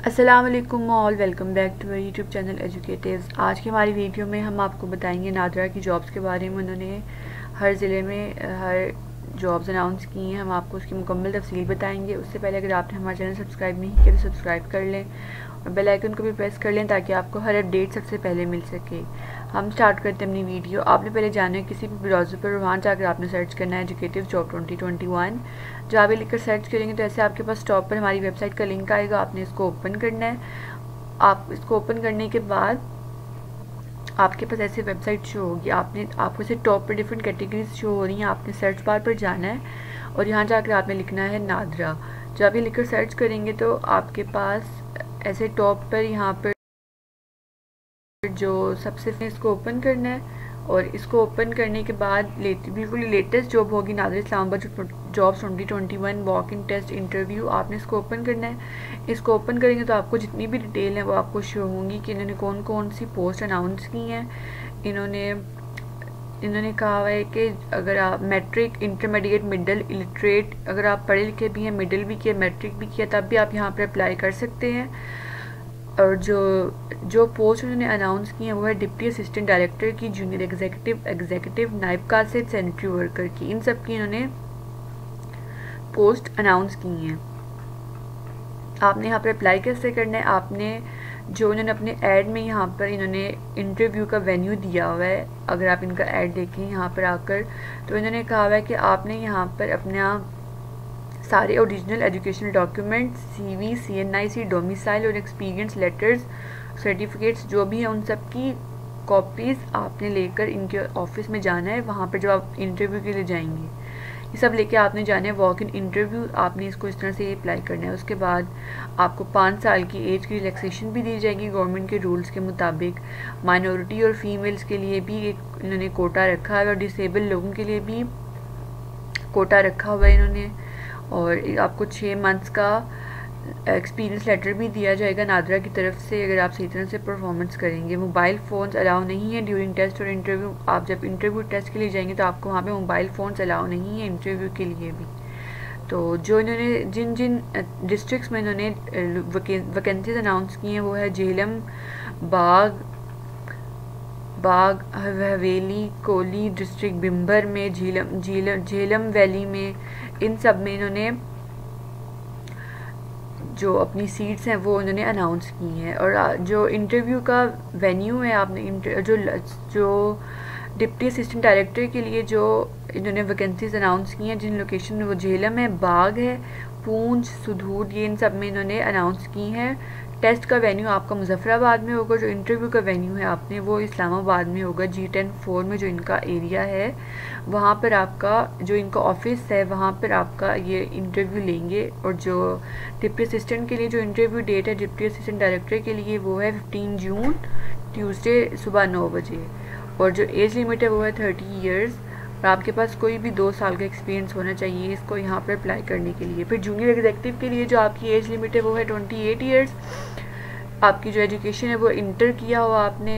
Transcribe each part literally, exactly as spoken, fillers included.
अस्सलाम वालेकुम all, welcome back to my YouTube channel Educatives. आज की हमारी वीडियो में हम आपको बताएंगे नादरा की जॉब्स के बारे में। उन्होंने हर ज़िले में हर जॉब्स अनाउंस की हैं, हम आपको उसकी मुकम्मल तफसील बताएंगे। उससे पहले अगर आपने हमारा चैनल सब्सक्राइब नहीं किया तो सब्सक्राइब कर लें और बेल आइकन को भी प्रेस कर लें ताकि आपको हर अपडेट सबसे पहले मिल सके। हम स्टार्ट करते हैं अपनी वीडियो। आपने पहले जाना है किसी भी ब्राउज़र पर, वहाँ जाकर आपने सर्च करना है Educative job twenty twenty one. जब आप ये लिखकर सर्च करेंगे तो ऐसे आपके पास टॉप पर हमारी वेबसाइट का लिंक आएगा, आपने इसको ओपन करना है। आप इसको ओपन करने के बाद आपके पास ऐसे वेबसाइट शो होगी, आपने आपको इसे टॉप पर डिफरेंट कैटेगरीज शो हो रही हैं। आपने सर्च बार पर जाना है और यहाँ जाकर आपने लिखना है नादरा। जब आप ये लिखकर सर्च करेंगे तो आपके पास ऐसे टॉप पर यहाँ पर जो सबसे इसको ओपन करना है और इसको ओपन करने के बाद लेट बिल्कुल लेटेस्ट जॉब होगी NADRA Islamabad jobs twenty twenty one walk in test interview. आपने इसको ओपन करना है। इसको ओपन करेंगे तो आपको जितनी भी डिटेल है वो आपको शो होंगी कि इन्होंने कौन कौन सी पोस्ट अनाउंस की हैं। इन्होंने इन्होंने कहा हुआ है कि अगर आप मैट्रिक, इंटरमीडिएट, मिडिल, इलिटरेट, अगर आप पढ़े लिखे भी हैं, मिडिल भी किया, मैट्रिक भी किया, तब भी आप यहाँ पर अप्लाई कर सकते हैं। और जो जो पोस्ट उन्होंने अनाउंस की है वो है डिप्टी असिस्टेंट डायरेक्टर की, जूनियर एग्जीक्यूटिव, एग्जीक्यूटिव, नायब कासिब, सैनिटरी वर्कर की। इन सब की इन्होंने पोस्ट अनाउंस की हैं। आपने यहाँ पर अप्लाई कैसे करना है? आपने जो इन्होंने अपने ऐड में यहाँ पर इन्होंने इंटरव्यू का वेन्यू दिया हुआ है, अगर आप इनका ऐड देखें यहाँ पर आकर तो इन्होंने कहा हुआ है कि आपने यहाँ पर अपना सारे original educational documents, CV, CNIC, domicile और एक्सपीरियंस लेटर्स, सर्टिफिकेट्स जो भी हैं उन सब की कॉपीज़ आपने लेकर इनके ऑफिस में जाना है। वहाँ पर जब आप इंटरव्यू के लिए जाएंगे ये सब लेके आपने जाना है वॉक इन इंटरव्यू। आपने इसको इस तरह से अप्लाई करना है। उसके बाद आपको पाँच साल की एज की रिलैक्सेशन भी दी जाएगी गवर्नमेंट के रूल्स के मुताबिक। माइनॉरिटी और फीमेल्स के लिए भी एक इन्होंने कोटा रखा है और डिसेबल लोगों के लिए भी कोटा रखा हुआ है इन्होंने। और आपको छः मंथ्स का एक्सपीरियंस लेटर भी दिया जाएगा नादरा की तरफ से अगर आप सही तरह से परफॉर्मेंस करेंगे। मोबाइल फ़ोन्स अलाउ नहीं है ड्यूरिंग टेस्ट और इंटरव्यू। आप जब इंटरव्यू टेस्ट के लिए जाएंगे तो आपको वहाँ पे मोबाइल फ़ोन्स अलाउ नहीं है इंटरव्यू के लिए भी। तो जो इन्होंने जिन जिन डिस्ट्रिक्ट्स में इन्होंने वैकेंसीज अनाउंस की हैं वो है झेलम, बाग बाग हवेली, कोली डिस्ट्रिक्ट, बिम्बर में, झीलम झीलम झेलम वैली में, इन सब में इन्होंने जो अपनी सीट्स हैं वो उन्होंने अनाउंस की हैं। और जो इंटरव्यू का वेन्यू है, आपने जो जो डिप्टी असिस्टेंट डायरेक्टर के लिए जो इन्होंने वैकेंसीज अनाउंस की हैं जिन लोकेशन में, वो झेलम है, बाग है, पूंछ, सुदूर, ये इन सब में इन्होंने अनाउंस की हैं। टेस्ट का वेन्यू आपका मुजफ्फराबाद में होगा। जो इंटरव्यू का वेन्यू है आपने वो इस्लामाबाद में होगा। जी टेन फोर में जो इनका एरिया है वहाँ पर आपका जो इनका ऑफिस है वहाँ पर आपका ये इंटरव्यू लेंगे। और जो डिप्टी असिस्टेंट के लिए जो इंटरव्यू डेट है डिप्टी असिस्टेंट डायरेक्टर के लिए वो है फिफ्टीन जून ट्यूसडे सुबह नौ बजे। और जो एज लिमिट है वो है थर्टी ईयर्स और आपके पास कोई भी दो साल का एक्सपीरियंस होना चाहिए इसको यहाँ पर अप्लाई करने के लिए। फिर जूनियर एग्जीक्यूटिव के लिए जो आपकी एज लिमिट है वो है ट्वेंटी एट ईयर्स। आपकी जो एजुकेशन है वो इंटर किया हुआ आपने,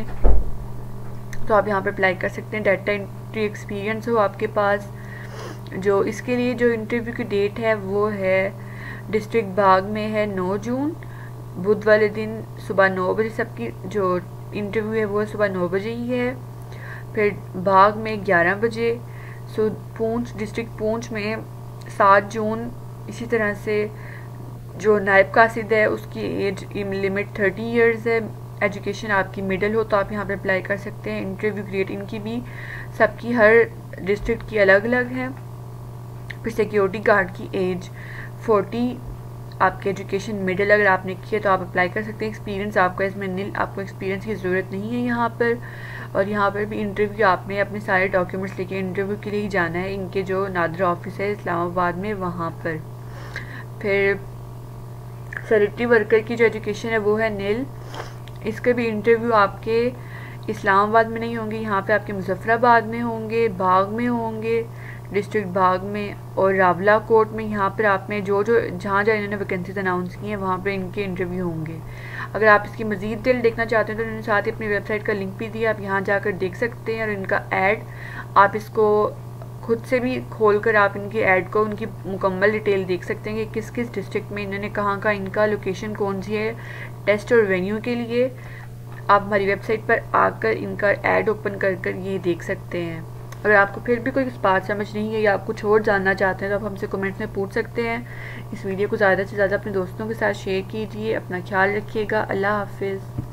तो आप यहाँ पर अप्लाई कर सकते हैं। डाटा एंट्री एक्सपीरियंस हो आपके पास। जो इसके लिए जो इंटरव्यू की डेट है वो है डिस्ट्रिक्ट बाग में है नौ जून, बुध वाले दिन सुबह नौ बजे। सबकी जो इंटरव्यू है वो सुबह नौ बजे ही है। फिर बाग में ग्यारह बजे। सो पूंछ डिस्ट्रिक्ट पूंछ में सात जून। इसी तरह से जो नायब कासिद है उसकी एज लिमिट थर्टी इयर्स है। एजुकेशन आपकी मिडिल हो तो आप यहाँ पे अप्लाई कर सकते हैं। इंटरव्यू ग्रेड इनकी भी सबकी हर डिस्ट्रिक्ट की अलग अलग है। फिर सिक्योरिटी गार्ड की एज फोर्टी, आपकी एजुकेशन मिडिल अगर आपने की है तो आप अप्लाई कर सकते हैं। एक्सपीरियंस आपका इसमें नील, आपको एक्सपीरियंस की ज़रूरत नहीं है यहाँ पर। और यहाँ पर भी इंटरव्यू आपने अपने सारे डॉक्यूमेंट्स लेके इंटरव्यू के लिए ही जाना है इनके जो नादरा ऑफिस है इस्लामाबाद में वहाँ पर। फिर सैनिटरी वर्कर की जो एजुकेशन है वो है नील। इसके भी इंटरव्यू आपके इस्लामाबाद में नहीं होंगे, यहाँ पे आपके मुजफ्फराबाद में होंगे, बाग में होंगे, डिस्ट्रिक्ट बाग में और रावला कोट में। यहाँ पर आप में जो जो जहाँ जहाँ इन्होंने वैकेंसीज अनाउंस की हैं वहाँ पर इनके इंटरव्यू होंगे। अगर आप इसकी मज़ीद डिटेल देखना चाहते हैं तो इन्होंने साथ ही अपनी वेबसाइट का लिंक भी दिया, आप यहाँ जाकर देख सकते हैं। और इनका ऐड आप इसको खुद से भी खोल कर आप इनकी ऐड को उनकी मुकम्मल डिटेल देख सकते हैं कि किस किस डिस्ट्रिक्ट में इन्होंने कहाँ का इनका लोकेशन कौन सी है टेस्ट और वेन्यू के लिए। आप हमारी वेबसाइट पर आकर इनका ऐड ओपन कर कर ये देख सकते हैं। अगर आपको फिर भी कोई बात समझ नहीं है या आप कुछ और जानना चाहते हैं तो आप हमसे कमेंट में पूछ सकते हैं। इस वीडियो को ज़्यादा से ज़्यादा अपने दोस्तों के साथ शेयर कीजिए। अपना ख्याल रखिएगा। अल्लाह हाफिज़।